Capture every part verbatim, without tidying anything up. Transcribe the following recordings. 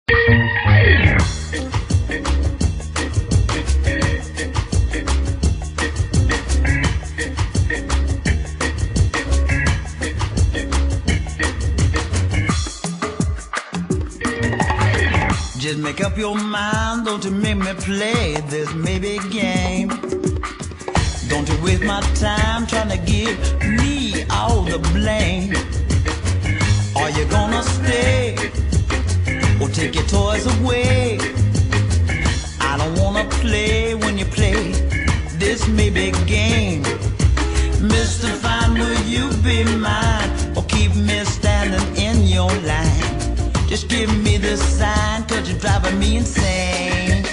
Just make up your mind, don't you make me play this maybe game. Don't you waste my time trying to give me all the blame. Are you gonna stay or take your toys away? I don't wanna play when you play this maybe game. Mister Fine, will you be mine or keep me standing in your line? Just give me the sign, cause you're driving me insane.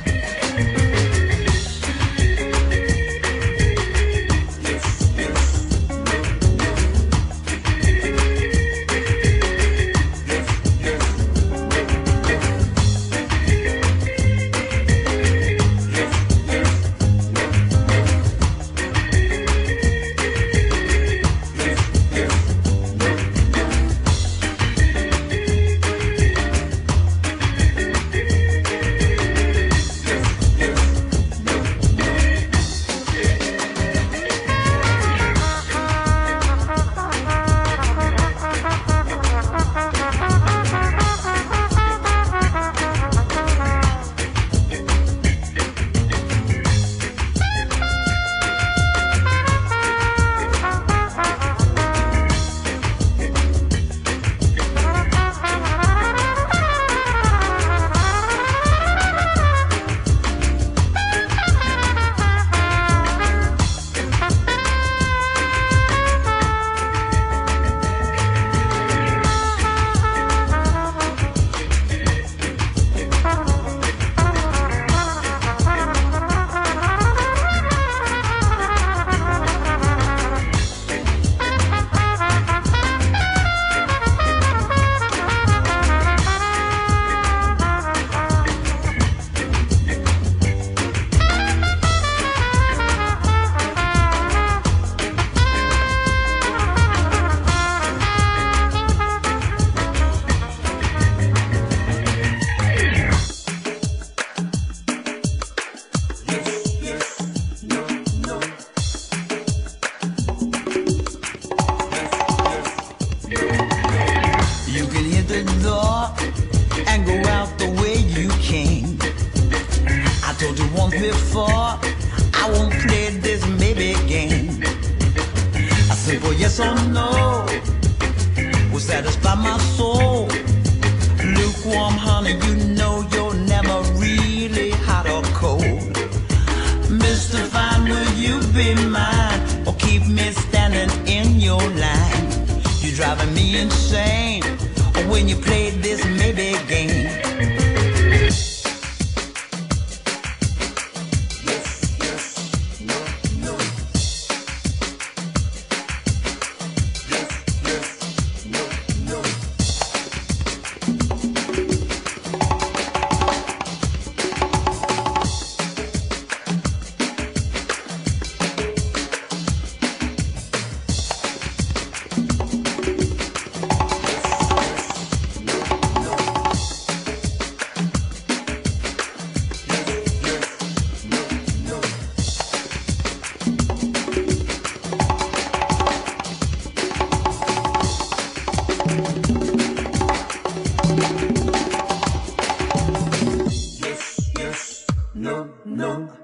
And go out the way you came. I told you once before, I won't play this maybe game. A simple yes or no will satisfy my soul. Lukewarm honey, you know you're never really hot or cold. Mister Fine, will you be mine or keep me standing in your line? You're driving me insane when you play this maybe game. Yes, yes, no, no.